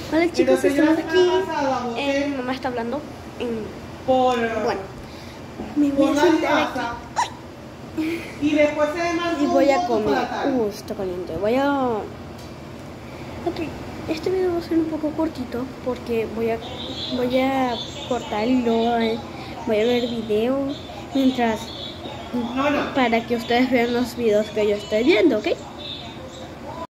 Hola chicos, Entonces, yo estamos la aquí. semana pasada voté Mi mamá está hablando. por, Me voy por a la sentar aquí casa y después se marcó y voy a un voto comer. para tal. Está caliente. Ok, este video va a ser un poco cortito porque voy a cortar el hilo, voy a ver video mientras No. para que ustedes vean los videos que yo estoy viendo, ¿ok?